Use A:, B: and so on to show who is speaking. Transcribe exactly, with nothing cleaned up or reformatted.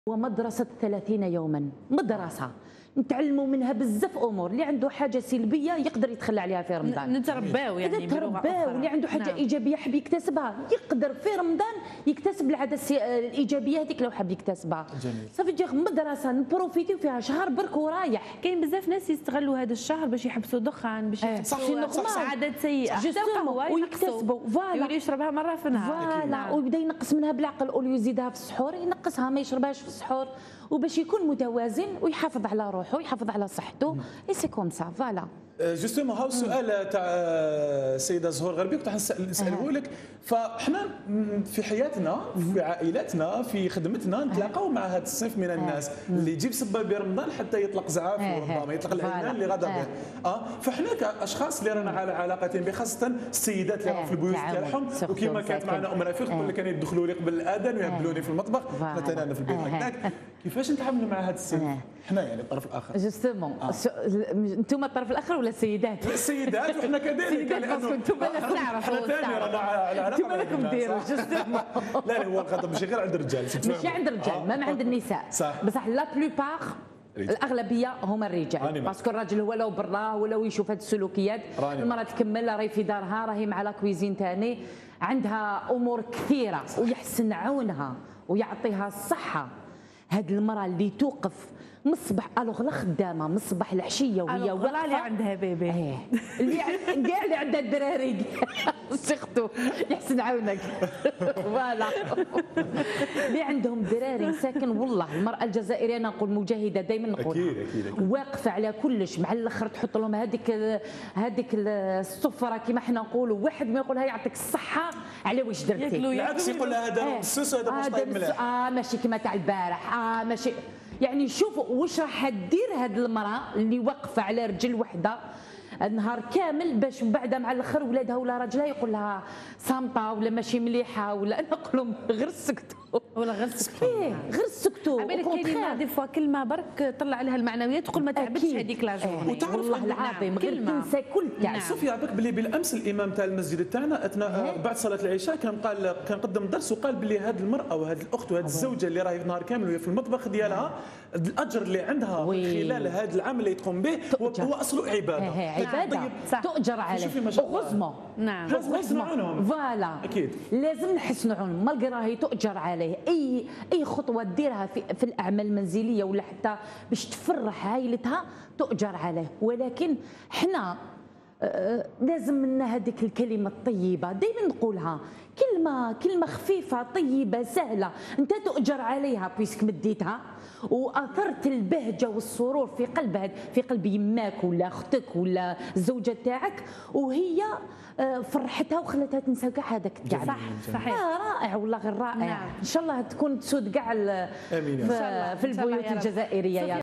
A: ومدرسة ثلاثين يوما، مدرسة نتعلموا منها بزاف امور. اللي عنده حاجه سلبيه يقدر يتخلى عليها في رمضان،
B: نترباو يعني
A: نترباو. اللي عنده حاجه نعم. ايجابيه حاب يكتسبها يقدر في رمضان يكتسب العاده الايجابيه هذيك لو حاب يكتسبها. صافي تجي مدرسه نبروفيتيو فيها شهر برك ورايح.
B: كاين بزاف ناس يستغلوا هذا الشهر باش يحبسوا دخان، باش يحبسوا عادات سيئه حتى قهوه
A: ويكتسبوا فوالا
B: يولي يشربها مره في النهار
A: فوالا ويبدا ينقص منها بالعقل اولو يزيدها في السحور ينقصها ما يشربهاش في السحور، وباش يكون متوازن ويحافظ على روحه ويحافظ على صحته. اي سي كوم سا فوالا.
C: جوستومون هاو السؤال تاع السيده زهور غربي كنت نساله لك. فاحنا في حياتنا في عائلاتنا في خدمتنا نتلاقاو مع هذا الصنف من الناس اللي يجيب سبه برمضان حتى يطلق زعاف وربما يطلق العنان اللي غدا به. اه فاحنا كاشخاص اللي رانا على علاقه به، خاصه السيدات اللي راهم في البيوت تاعهم، وكما كانت معنا امنا في الخطبه اللي كانوا يدخلوا لي قبل الاذان ويهبلوني في المطبخ، مثلا انا في البيت هكذاك. كيفاش نتعاملوا مع هذا الصنف احنا يعني الطرف الاخر؟
A: جوستومون انتم الطرف الاخر ولا السيدات؟
C: السيدات وحنا كذلك،
A: لانه انتم لا تعرفوا
C: احنا ثاني رانا على علاقه.
A: انتم راكم ديروا جوستومون.
C: لا لا هو الخطا ماشي غير عند الرجال،
A: ماشي عند الرجال ما عند النساء بصح لا بلوبار الاغلبيه هما الرجال. باسكو الراجل هو لو براه ولو يشوف هذه السلوكيات، المراه تكمل راهي في دارها راهي مع لا كويزين ثاني عندها امور كثيره ويحسن عونها ويعطيها الصحه. هذه المراه اللي توقف من الصباح الوغ لا خدامه من الصباح العشيه وهي
B: واقفه اللي عندها بيبي
A: ايه اللي كاع اللي عندها الدراري سيختو يحسن عونك فوالا اللي عندهم دراري ساكن. والله المراه الجزائريه انا نقول مجاهده دائما نقول
C: اكيد اكيد
A: واقفه على كلش، مع الاخر تحط لهم هذيك هذيك الصفره كما حنا نقولوا. واحد ما يقولها يعطيك الصحه على واش درتي،
C: بالعكس يقول لها هذا السوس هذا مش طيب مليح،
A: اه ماشي كما تاع البارح، اه ماشي. يعني شوفوا واش راح دير هذه المراه اللي واقفه على رجل وحده النهار كامل باش من بعد مع الاخر ولادها ولا راجلها يقول لها صامته ولا ماشي مليحه ولا. انا نقول لهم غير سكتوا
B: ولا غير سكتوا
A: ايه غير سكتوا.
B: عبالك كاينين دي فوا كلمه برك طلع عليها المعنويات تقول ما تعبتش هذيك لا جورني.
A: وتعرف والله العظيم غير تنسى كل تاع.
C: صوفي يعطيك بلي بالامس الامام تاع المسجد تاعنا اثناء بعد صلاه العشاء كان قال كان قدم درس وقال بلي هذه المراه وهذه الاخت وهذه الزوجه اللي راهي نهار كامل وهي في المطبخ ديالها الاجر اللي عندها خلال هذا العمل اللي تقوم به هو اصله عباده.
A: عباده تؤجر عليه وغزمه.
B: نعم
C: لازم نحسنوا عونهم
A: فوالا
C: اكيد لازم
A: نحسنوا عونهم مالغري راهي تؤجر عليه. اي اي خطوه ديرها في, في الاعمال المنزليه ولا حتى باش تفرح عائلتها تؤجر عليه. ولكن حنا آه لازم منا هذيك الكلمه الطيبه دائما نقولها، كلمه كلمه خفيفه طيبه سهله انت تؤجر عليها بيسك مديتها واثرت البهجه والسرور في قلب في قلب يماك ولا اختك ولا الزوجه تاعك، وهي فرحتها وخلتها تنسى كاع هذاك التعب.
B: صح صحيح
A: آه رائع والله غير رائع.
B: نعم.
A: ان شاء الله تكون تسود كاع في, في البيوت الجزائريه.